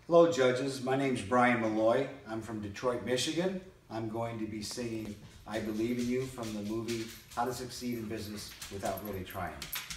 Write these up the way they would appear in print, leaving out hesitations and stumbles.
Hello judges, my name's Brian Molloy. I'm from Detroit, Michigan. I'm going to be singing I Believe in You from the movie How to Succeed in Business Without Really Trying.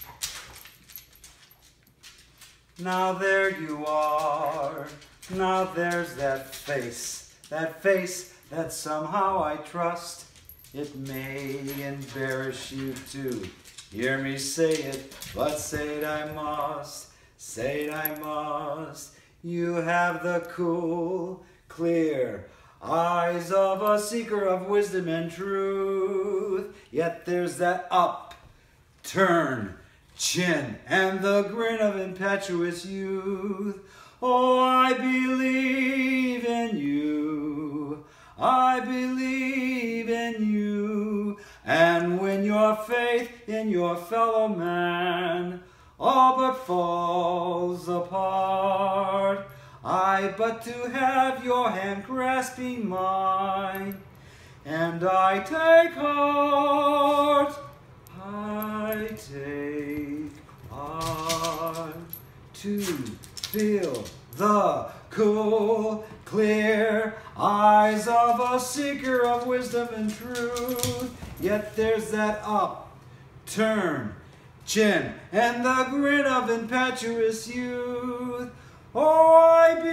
Now there you are, now there's that face that somehow I trust. It may embarrass you to hear me say it, but say it I must, say it I must. You have the cool, clear eyes of a seeker of wisdom and truth. Yet there's that upturned chin and the grin of impetuous youth. Oh, I believe in you. I believe in you. And when your faith in your fellow man all but falls apart, I but to have your hand grasping mine, and I take heart, I take heart to feel the cool, clear eyes of a seeker of wisdom and truth. Yet there's that upturned chin and the grin of impetuous youth. Oh, I